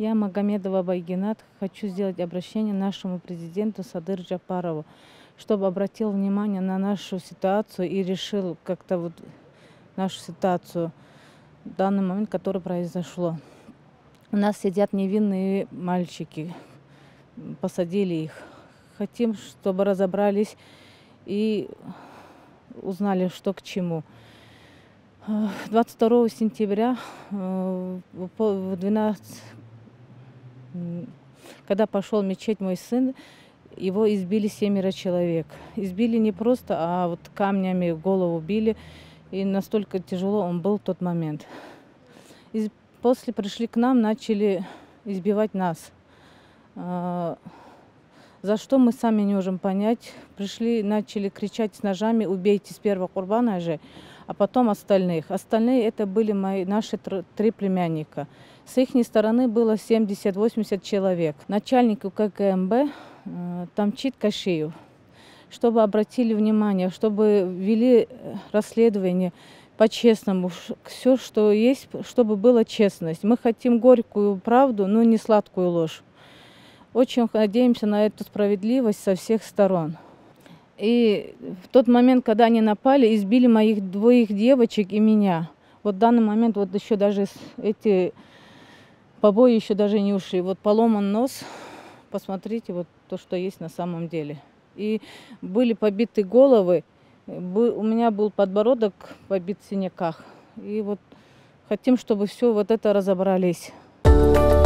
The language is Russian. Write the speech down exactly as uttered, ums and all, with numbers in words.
Я, Магомедова Байгинат, хочу сделать обращение нашему президенту Садыр Джапарову, чтобы обратил внимание на нашу ситуацию и решил как-то вот нашу ситуацию в данный момент, который произошло. У нас сидят невинные мальчики, посадили их. Хотим, чтобы разобрались и узнали, что к чему. двадцать второго сентября в двенадцать, когда пошел в мечеть мой сын, его избили семеро человек. Избили не просто, а вот камнями в голову били. И настолько тяжело он был в тот момент. И после пришли к нам, начали избивать нас. За что мы сами не можем понять. Пришли, начали кричать с ножами: убейте сперва Курбана же, а потом остальных. Остальные это были мои, наши три племянника. С их стороны было семьдесят-восемьдесят человек. Начальник УККМБ Тамчит Кашиев, чтобы обратили внимание, чтобы вели расследование по-честному. Все, что есть, чтобы была честность. Мы хотим горькую правду, но не сладкую ложь. Очень надеемся на эту справедливость со всех сторон. И в тот момент, когда они напали, избили моих двоих девочек и меня. Вот в данный момент вот еще даже эти побои еще даже не ушли. Вот поломан нос. Посмотрите вот то, что есть на самом деле. И были побиты головы. У меня был подбородок побит в синяках. И вот хотим, чтобы все вот это разобрались.